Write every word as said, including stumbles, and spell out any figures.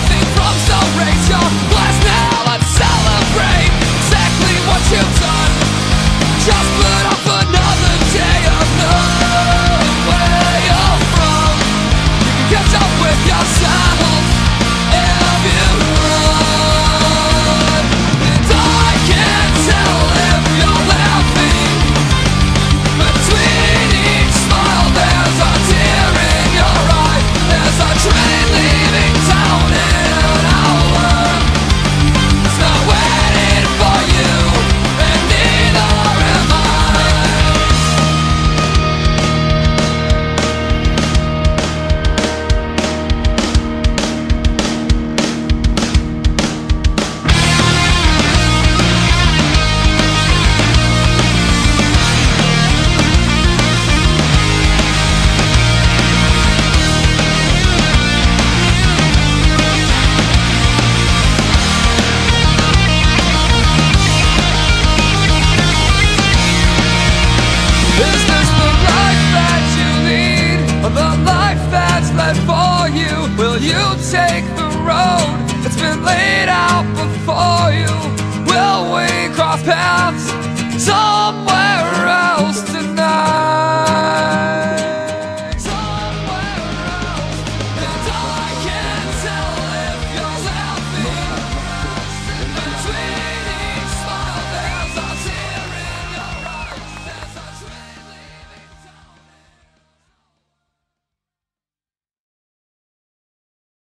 nothing from, so raise your glass now and celebrate exactly what you've done. Just put off another day of knowing where you're from. You can catch up with yourself if you run. And I can't tell if you're laughing. Between each smile there's a tear in your eye. There's a train leaving town in an hour. It's not waiting for you, and neither am I. Is this the life that you lead, or the life that's led for you? Will you take the road that's been laid out before you? Will we cross paths somewhere?